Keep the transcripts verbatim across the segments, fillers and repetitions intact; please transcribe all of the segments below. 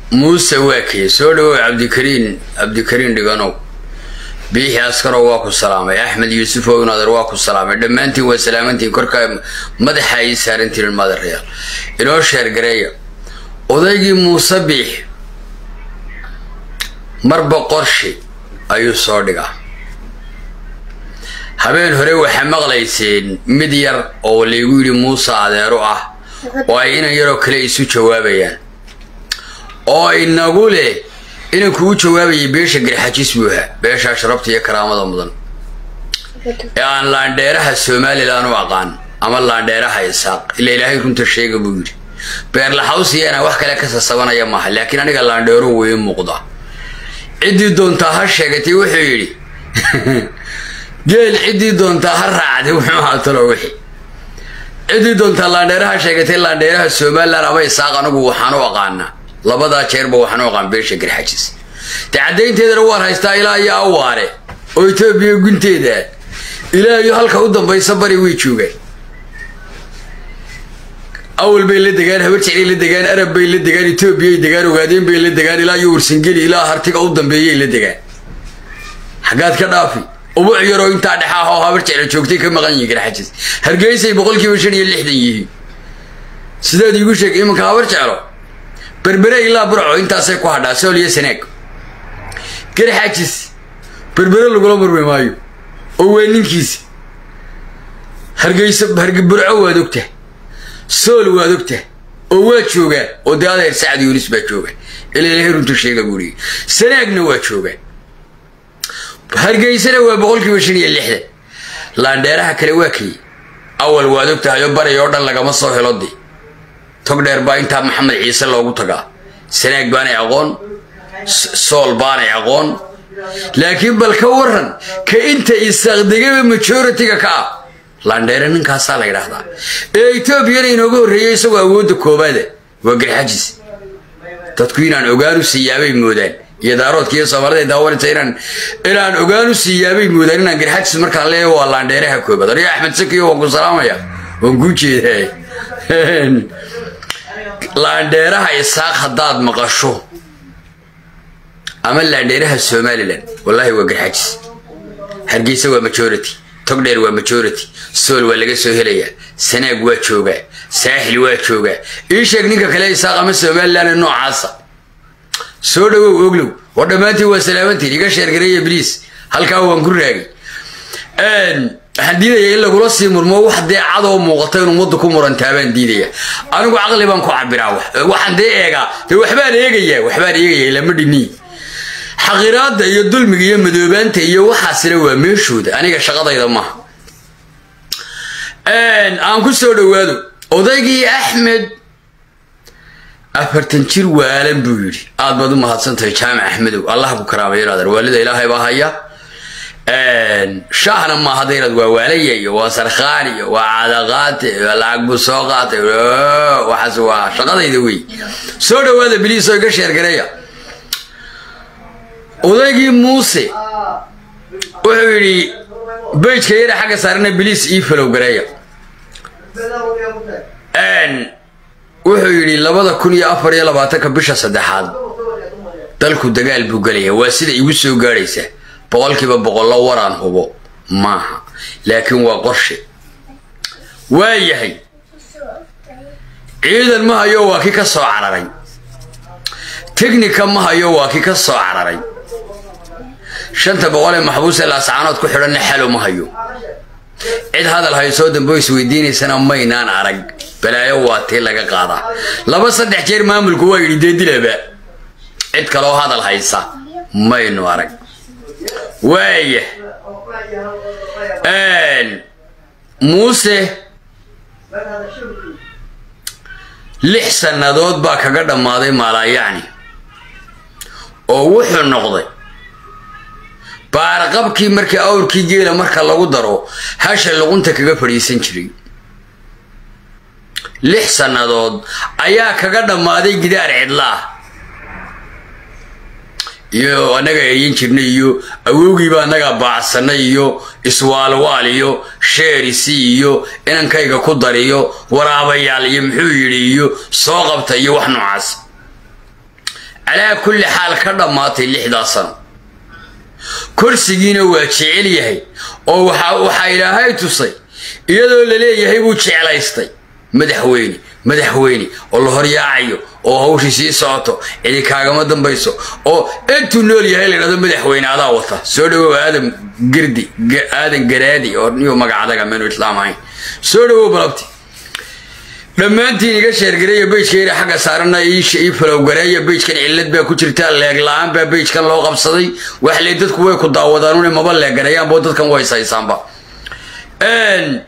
موسى واكي سولو عبد الكريم عبد الكريم دغانو بيه عسكرو واكو السلام احمد يوسف ونادر واكو السلام دمانتي وسلامتي كركا مدخا اي سارنتي المادر ريال انو شير غريا odaygi موسى بيه marba qorshi ayuu soo dhigaa habeen hore waxa maqlayseen mid yar oo leegu yiri Muuse adeero ah oo ay inaan yaro kale isu jawaabayaan oo inagu leh inaan ku jawaabayay beesha garxajis buuha beesha sharafta iyo karaamada mudan aan laandheeraha Soomaaliland u aqaan ama laandheeraha Isaaq ila Ilaahay runta sheega buu yiri beer la hawsiyana wax kale ka sasabanaya ma laakiin aniga laandheero way muuqda عدي دون تهر شقتي وحيري قال عدي دون تهر رعد وحما تلوحي عدي دون تلانديرها شقتي لانديرها السومال لا ربي ساقنا وحنا وقانا لبدا شير بو وحنا وقان بيش قرحجس تعدين تدر وار هيستا الى يا اواره او توبي غنتيدا الى halka u dambaysa bari way joogay أول بيل دجان هبرت عليه للدجان أرب بيل للدجان إثيوبيا دجان وقاعدين بيل للدجان إلى يورسنجلي إلى هرتك أوضن بيل للدجان حاجات كدافي أبو عيرو أنت عند حاها هبرت على شوكتي كم غني كده حجز هرجعي سي بقول كي وشني اللي حديه سيدا يقول شيء إما كهبرت على بربرة إلى برع أنت سيكو هذا سولي سنك كده حجز بربرة لقول بربرة مايو أول نكيس هرجعي سب هرجع برع ودكته سول وادكته oo jooga oo daadeer Saad Yunis ba jooga ilaa runtu sheega guri sanaagna waa jooga hargeysana waa boqolkiiba shan iyo lixdan laandheeraha kale waa kii awal waadugtahay barayo dhan laga soo helodi tog dheer baa inta Maxamed Ciise loogu tagaa sanaag baan aqoon sool baan aqoon laakiin bal ka waran ka inta isaqdigaba majority-ga ka laandheera ninkaas la yiraahdaa ee Itoobiya inoogu horeeyay isagoo awood koobaad waa garxajis dadku inaan ogaanu siyaabay moodaan iyo daaroodkii Soomaaliyeed daawanaysa inaan inaan ogaanu siyaabay moodaan inaan garxajis marka la leeyahay waa laandheeraha koobaad ariga Axmed Sakiyo oo ku salaamaya oo guujeeday laandheeraha Isaaq hadaad maqasho ama laandheeraha Soomaaliland wallahi waa garxajis hargeysa waa majority تقدر ومajority سول ولا جسوا هليا سناق واتشوجا ساحل واتشوجا إيش يقنيك كلاي ساق من السومال لأن النوع عصا سولو وقلو ودماتي وسلامتي لقى شرقية إبليس هل كاو نقول راجي أن حدينا يلا قرصي مرمو واحد ده عضو مغطين ومضكم ورنتابان ديديا أنا قو عقلي بانكو عبراوه واحد ده إيجا ده وحبان إيجا وحبان إيجا لما دني حقيرات يدل مجيء مدوبان تيجي وحاسر ومشهود أنا كشغلة إذا ما أن أنا كسر وادو وذاكي أحمد أفرتنشير وعالم بيوري عاد بدو ما هتصن تجمع أحمد الله بكرامه يرادر والد إلهي بهايا أن شهر ما هذيرد ووالي وسرخاني وعلاقات والعقب ساقات وحسوا شغلة يدوي سر وادو بليس وكشير كريه odaygi Muuse wuxuu yiri beejka yar xaga saarna biliis ii falow gareeya aan wuxuu yiri labada kun iyo afar iyo labaatan ka bisha saddexaad dalku dagaal buu galay waa sida igu soo gaaraysa boqolkiiba boqol la waraan hubo maaha laakiin waa qorshe waayahay ciidan ma hayo waa ki ka soo cararay technique ma hayo waa ki ka soo cararay شنت بقول محبوس الأسعانات كحرنا حلو ما هيو عد هذا الهيسود بويس ويديني سنة ما ينان عرق بلا يوات هلا قاعدة لا بس صدق كثير ما ملك هو يدي له بقى عد كلو هذا الهيسا ما ينو عرق ويه ان موسى لحسن نضود باك قدام ماضي ما يعني أو وحنا نقضي بارقبكي مركي أوركي جيلا مركا لغو دارو هاشا لغونتا كغا فريسان جري لحسن نضود ايا كغا دمادي جدار عدلا يو انغا يين جرني يو awowgii baa naga baacsanay iyo iswaalwaal iyo sheerisi iyo inankayga ku dariyo waraabayaal iyo muxuu yiri iyo soo qabtay iyo wax noocaas على كل حال كذا ماتي لحدا سنة كرسينا وجعل يهي أو وحيلا هاي تصي يدو اللي يهي وجعل يستي مدحويني مدحويني والله رياعيو أو هو شيء صوته اللي كاغا مدن بيسو أو أنتو نول يهي لنا دم مدحويني هذا وطا سودو آدم قردي آدم قرادي أو نيو مقعدك منو إسلامي سودو بلبتي لما أنت نيجي شرقية بيج كير حاجة صارنا إيش يفلو قرية بيج كان علت بيكوتشر تال لعلان بيج كان لو قبصدي وحليتك كوي كدا ودانون ما بلغ قرية بودت كان وايد سايسامبا إن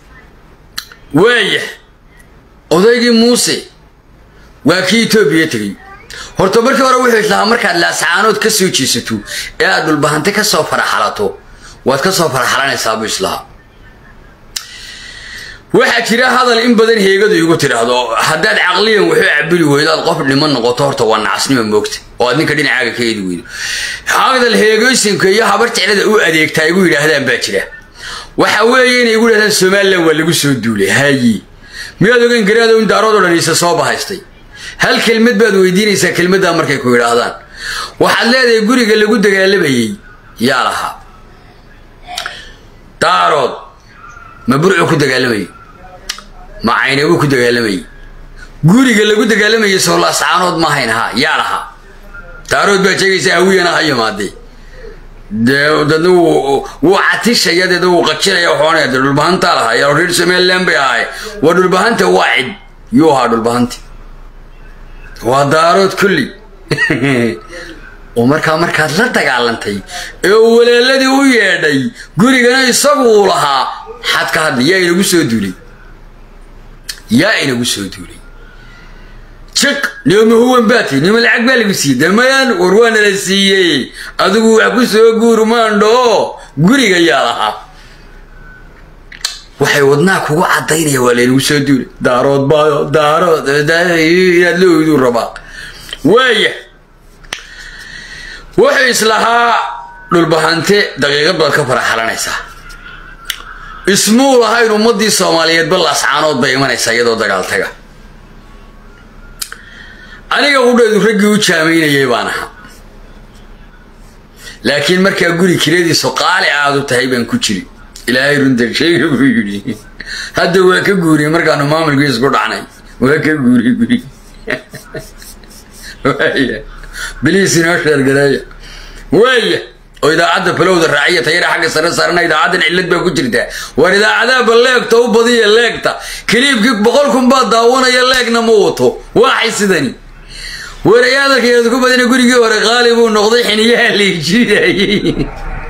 ويه أوديجي موسى وكيتو بيتري هرتبرك ورا وحش لها مركز لا سعانود كسوتشي ستو يا دول بهنتك السفر حالته واتكسفر حالنا سابش لها waxa jira hadal in badan heegadu igu tiraahdo hadaad aqliyan wuxuu cabili weydaad qof dhiman noqoto horta waa nacasnimo moogta oo adinka dhinacaaga ka eedi weydo hadal heegaysinka iyo habar jeclada u adeegtaa igu yiraahdaan baa jira waxa weeye inay igu yiraahdaan Soomaaliland waa lagu soo duulay hayi miyaad ogeyn garaado in daaroodo dhaniisa soo bahaystay hal kelmad baad weydiinaysaa kelmadda markay ku yiraahdaan waxaad leedahay guriga lagu dagaalamayay yaa laha daarood ma burcu ku dagaalamayay ما عينه وكده قالمي قولي قال له كده قالمي يسول الله سعانود ما هينها يا لها تارود بتشجع سوي أنا هاي مادي ده ده نو وعتيش يا ده ده وقتشر يا حواني ده البهان تالها يا رجل سمي اللهم بيهاي ودو البهان تواعد يو هذا البهان ودارود كلي عمر كامر كذا تقالنتي أول الذي هو يدي قولي قال يسقولها حد كهذا يا يلو سودولي يا إنه بسودولي شك نيوم هو مباتي نيوم العقبال بسيد دميان وروان السيئي أدوه عبسو قورمان دو قوري قيالها وحي ودناك هو عطيني يا ولي بسودولي دارود بايو دارود يدلو يدو الرباق ويه وحي إصلاحا للبهانتي دقيقة بالكفر حرانيسا اسمه هاي رمضي الصوماليات بالله سعانود بيمان يسايدو دقالتها أنا أقول لك رجع وشامين يبانها لكن مركز أقولي كريدي سقالي عادو تهيبان كوتشري إلى هاي رندك شيء يقولي هذا هو كجوري مركز أنا ما أعمل قيس قرد عني هو كجوري قولي ويا بليس ناشر قراية ويا وإذا عاد فلود الرعية تيرا حق سر سرنا إذا عاد العلة بكتيرته وإذا عاد بالليك تو بدي الليك تا كريب كيف بقولكم بعد داونا يليك نموته واحد سدني ورياضك يذكر بدنا نقول جوا غالب ونقضي حنيه اللي يجي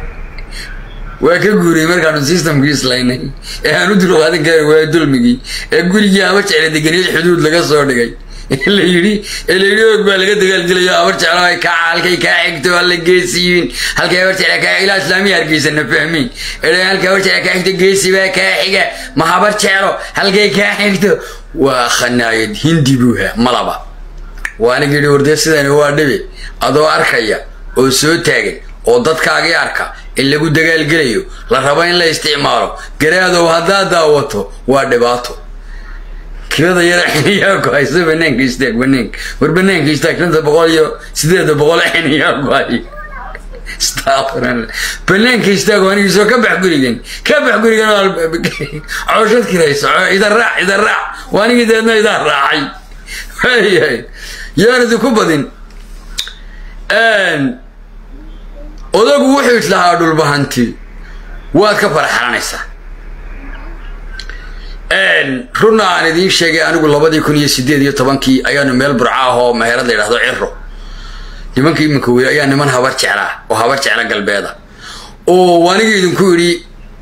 وكجوري مركان سيستم كيس لاين إيه ندلو هذا كي ويدل مجي يقول جي أمر على دقني الحدود لقى صور دقي اللي يري اللي يري يقبل لقى دقال جل أمر على كعال كي كعكتو ولا جيسين هل كي أمر على كعيل إسلامي هرجيس نفهمين اللي هل كي أمر على كعكتو جيسي بقى كعكة ما هبر على هل كي كعكتو وخنا يد هندي بوها ملابا وأنا قلت وردس ذا هو أدبي أدو أركيا وسو تاجي وضد كاجي أركا اللي قد دقال جريو لربين لا استعماره جريادو هذا داوته وأدباته كذا يرحني ياكو هاي سبنين كيستك بنين وربنين كيستك أنت بقول يو سيد بقول حني ياكو هاي استغفر الله بنين كيستك وأنا يسوي كبح قريجين كبح قريجين عشرة كريس إذا راح إذا راح وأنا إذا ما إذا راعي هاي هاي يا رد كوبدين أن أذاك وحيد لها دول بهانتي وكفر حرانيسا أن رنا عن ذي الشيء أنا أقول لبدي يكون يسديد يطبنكي أيان ميل برعاه ما هرد له هذا عرّو لمنكي منكوي أيان من هبرت على وهبرت على قلبي هذا أو وأنا جيد كوري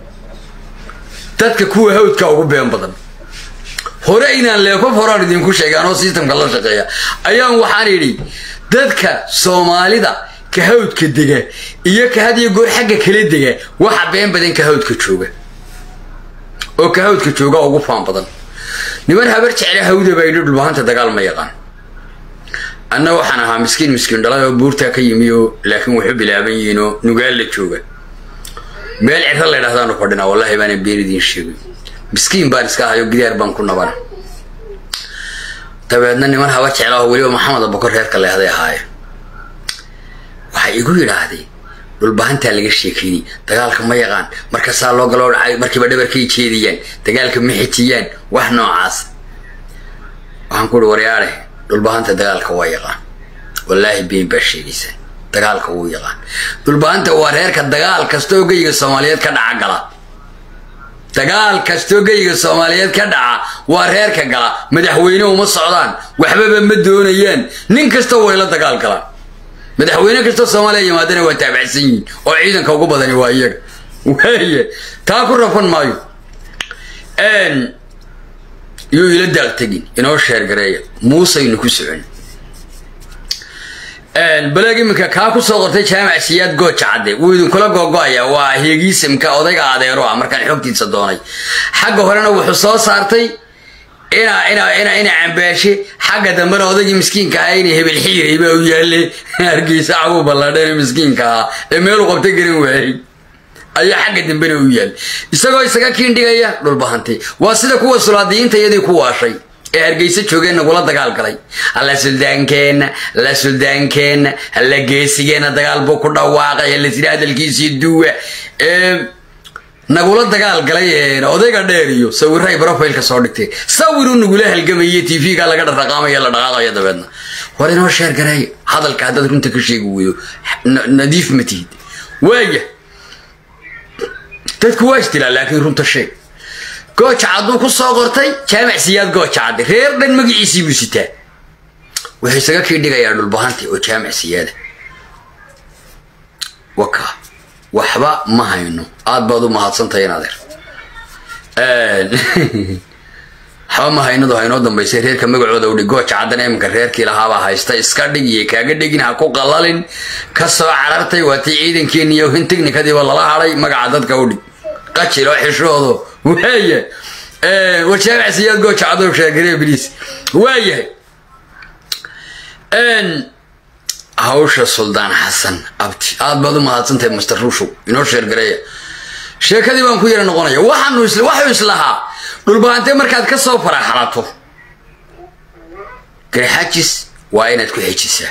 تذكر هود كأو بيان بدن هورينا اللي كوف هوران دين كوش يجانو سيستم كلا شقيا أيام وحنيري ذاتك سومالي دا كهود كدقة إياك هذه يقول حاجة كل دقة واحد بين بدين كهود كتشوجة أو كهود كتشوجة أو قفان بدن نمر هبرت على هود بيدور البهان تدقال ما يقان أنا وحنا مسكين مسكين دلا بورتا كيميو لكن وحب لابينو نقال لتشوجة مال عثر الله هذا نقدنا والله بنا بيردين شيء مسكين بارس كاه يقدر بانكونا بنا تبعنا نمر هوا تعالى هو اليوم محمد أبو بكر هيك اللي هذا هاي waxay igu yiraahdeen dhulbaanta laga sheekayay dagaalka ma yaqaan marka saa loo galo dhacay markiiba dhabarkay jeediyeen dagaalka ma xijiyeen wax noocaas waxaan ku wariyaare dhulbaanta dagaalka waa yaqaan wallahi been ba sheegaysa dagaalka uu yaqaan dhulbaanta waa reerka dagaal kasto geyga Soomaaliyeed ka dhaca gala dagaal kasto geyga Soomaaliyeed ka dhaca waa reerka gala madaxweyne uma socdaan waxba ma doonayeen nin kasta way la dagaal galaan madaxweyne kasta Soomaaliya yimaadana waa taabacsan yihiin oo ciidanka ugu badan waa iyaga weeye taa ku rafan maayo een iyo ila daaqtagin inoo sheer gareeya Muuse inuu ku socon een balagi marka ka ku soo qortay jaamac siyaad gooja cadde uu idin kula gogoaya waa heegiisimka odayga adeero ah markaan xogtiisa doonay xagga horena wuxuu soo saartay ina ina ina ina ambeeshi xagga dambe odayga miskiinka ah inay hebel xiiray baa u yaale hargeysa agu ballaadeen miskiinka ee meel u qabtay garin waayay ayaa xagga dambe u yaal isagoo isaga kiindhigaya dhul bahantay waa sida kuwa sulaadiinta iyadii ku waashay ee hargeysa joogeen nagula dagaal galay alla suldaankeena la suldaankeena alla geesigeena dagaal buu ku dhawaaqay la sida hadalkiisii duwa ee nagula dagaal galay ee odayga dheer iyo sawiray profile-ka soo dhigtay sawiru nagula halgamay T V-ga laga dhaqaaqay la dhaqaaqay dabeedna war inoo sheer garay hadalka dad runta ka sheego weeyo nadiif matid waaya dadku waa istilaa laakiin runta sheeg gooja cad ku soo qortay jaamac siyaad gooja cad reer dhan magaciisii buu sitaa waxay isaga kiidhigayaa dhul bahanti oo jaamac siyaada waka waxba ma hayno aad baad u mahadsantahay inaad een ha ma hayno hayno dambeysay reerka magacooda u dhigo jacadana imka reerkii lahaaba haysta iska dhigiyay kaaga dhigin ha ku qalalin ka soo carartay waati ciidankeena iyo hintignikadii wala la haray magaca dadka u dhig qajilo xishoodo weeye ee wajaamac siyaad go jacado sheegay bilis weeye een hawsha suldaan xasan abti aad baad u mahadsantahay Mister Rushu inoo sheergareeya sheekadii baan ku yara noqonaya waxaanu isla waxa islaha dhulbaante markaad ka soo faraxalato garxajis waa inaad ku xejisaa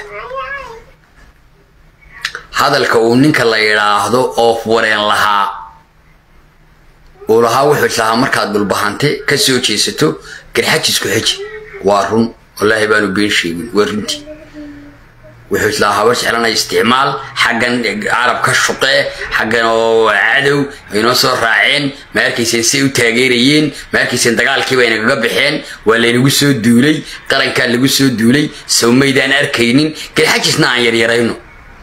hadalka uu ninka la yiraahdo oo wareen lahaa oo lahaa wuxuu islaha markaad dhulbaante ka soo jeesato garxajis ku xeji waa run wallahi baanu been sheegin waa runtii wuxuu islaha wax xelanay isticmaal xagan arab ka shaqee xagan oo cadow inoo soo raaceen markaysan si u taageerayeen markaysan dagaalkii bayna kaga bixeen waa la inagu soo duulay qaranka lagu soo duulay Soomaydaan arkaynin garxajisna aan yar yarayno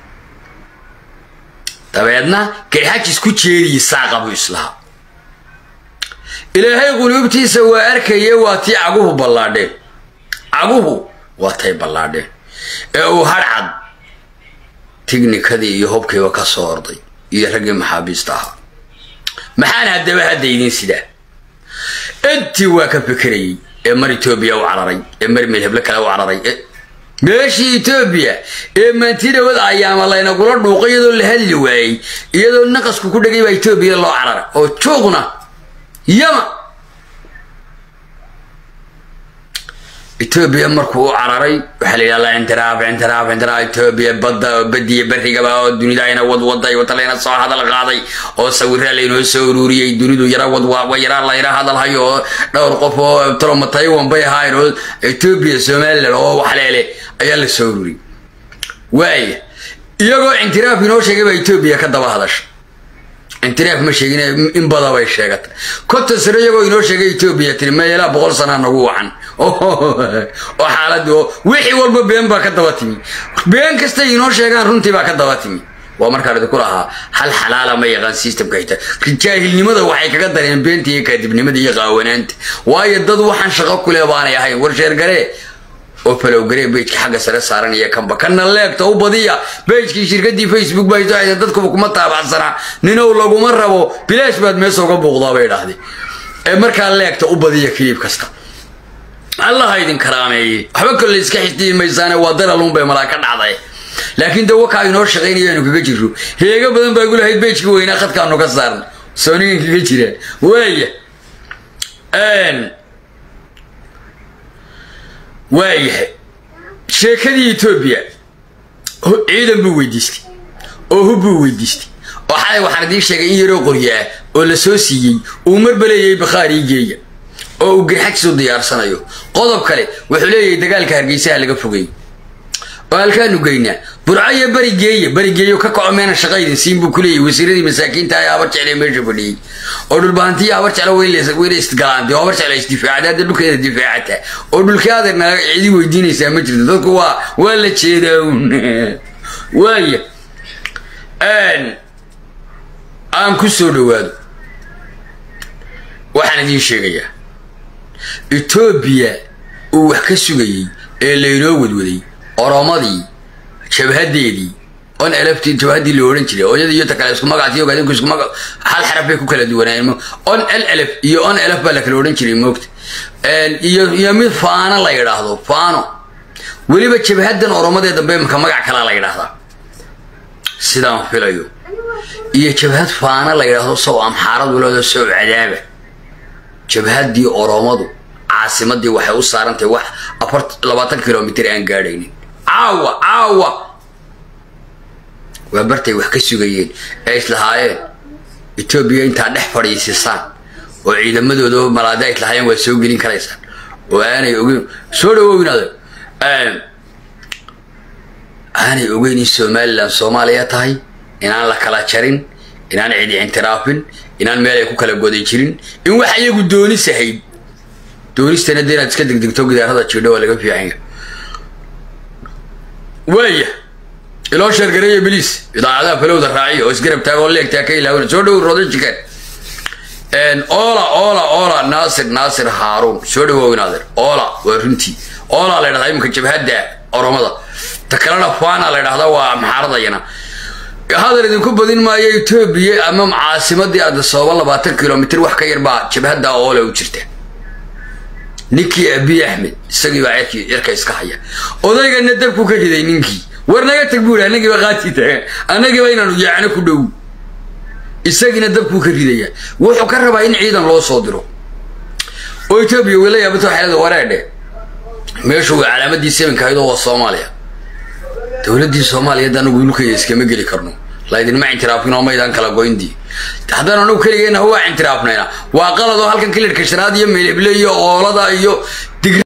dabeedna garxajis ku jeediyay saaqabu islaha ilaahay qulubtiisa waa arkayay waa tii aguhu ballaadheen aguhu waa tay ballaadheen ee uu harcad tignikadii iyo hubkayba ka soo orday iyo ragii maxaabiista ah maxaan hadaba hadaynin sida intii waa ka fikiray ee mar Itoobiya u cararay ee mar meelhebla kale u cararay meeshii Itoobiya ee maantida wada ayaama layna gula dhuuqayadoo la hadli waayay iyadoo naqasku ku dhagay baa Itoobiya loo cararay oo joogna yama Itoobiya markuu cararay waxa la yiraahdaa intiraaf intiraaf intiraaf Itoobiya badda badiye bariga baa dunida ayna wad waday watalayna soo hadal qaaday oo sawirra leeyno soo ururiyay dunidu yara wad waa yara la yiraahdo hadal hayo dhowr qof oo toromatay wanbay haayro Itoobiya Soomaaliland oo wax leele ayaa la soo ururiyay way iyagoo intiraaf inoo sheegay baa Itoobiya ka daba hadashay intiraaf ma sheegin in bada way sheegatay kota sare iyagoo inoo sheegay Itoobiya tir meela boqol sano nagu wacan oo xaaladu wixii walba been baa ka daba timi been kasta inoo sheegaan runtii baa ka daba timi waa markaa ku lahaa hal xalaala ma yaqaan systemka ita jaahilnimada waxay kaga dareen beentii ka dibnimada iyo qaawanaanta waayo dad waxaan shaqo ku leeyahay ahay war sheer garee oo falow garee page xagga sare saaran iyo kanba kana leegta u badiya page-kii shirkadii Facebook baa ay dadku kuma taabacsana ninow laguma rabo bilaash baad meesha uga buuqdaa bay dhahdii ee markaa leegta u badiya clip kasta الله هيدين كرامي حبك اللي يسكحتي ميزانه ودرالون بملاك العضي لكن ده وقع ينور شغين يعني كجيرو هي قبل بقول هيد بيتك وين أخذ كانوا كسرن سوني كجيره ويا ان ويا شيكدي إثيوبيا عيدا بويديسكي oo hubu weydiistay oo xalay waxaan idin sheegay in yaro qoryaa oo la soo siiyay uu marbaleyay bakhaarigeeya oo uu garxajiso diyaarsanayo qodob kale wuxuu leeyahay dagaalka Hargeysa laga fogay oo halkaan u geynaa burcaya barigeeya barigeeyo ka kacmeena shaqaydin siin buu ku leeyahay wasiiradii masaakiinta ay abar jeclay meesha fadhiyay oo dhulbaantii abar jeclay way leesay way istgalaantay abar jeclay isdifaacada dhulkeeda difaacata oo dhulkaadana cidi weydiinaysa ma jirto dadku waa waa la jeedaa waaya aan aan ku soo dhawaado waxaan idin sheegayaa Ethiopia oo wax ka sugayay ee leeyo wadwaday oromadii shabahadeedii on elafti jabhadii loo oran jiray oo iyada iyo takale isku magaciyo gaadin ku isku magac hal xaraf ay ku kala duwanayeen on elf iyo on elf baa la kala oran jiray moogta een iyo iyo mid faana la yiraahdo faano waliba jabhadan oromadeed dambe marka magac kala la yiraahdo sidaan filayo iyo jabhad faana la yiraahdo soo am xarad walooda soo cadaaba jabhadii oromadu caasimadii waxay u saarantay wax labaatan kilomitir aan gaadhaynin caawa caawa waa bartay wax ka sugayeen ay islahaayeen Ethiopia inta dhex fadhiisaysan oo ciidamadooda malaada ay islahaayeen way soo gelin karaysan oo aanay ogeyn soo dhawoowinaada aan aanay ogeyn in Soomaaliland Soomaaliya tahay inaan la kala jarin inaan cidi intiraafin inaan meel ay ku kala goday jirin in wax iyagu dooni sahay doonistana deena iska degdegto gidaarada jiidho laga fiican ويا إلى آخر قرية بليس إذا هذا فلوس الرعية وإسقرب تقول لك تأكيد هون سودو رودج كان إن أولا أولا أولا ناصر ناصر هارون سودو هو ناصر أولا ورنتي أولا لنا دايم كتب هدا أرمضة تكلنا فانا لنا هذا ومحارضة ينا هذا اللي نكون بدين ما يوتيوب أمام عاصمة دي هذا الصواب الله باتر كيلومتر وحكي يربع شبه هدا أولا وشرته نيكي أبي أحمد سجى بعيك يركز إسكاحية وذاك الندب كوكا كذا نيكي ورنا تقول أنا جي بغاتي تاه أنا جي بينا نرجع أنا كله السجى ندب كوكا كذا وحكر باين عيدا الله صادره ويتبي ولا يبتو حلا ورده ماشوا على مدي سمن كهيدا والصومالية دولة الصومالية ده نقول كي إسكام جري كرنو لا يدين ما اعترافنا وما يدان كلا قويندي هذا أنا نقول كلينا هو اعترافنا وقالوا هل كان كل الكشرات يوم اللي بليه أولاد أيو تقرأ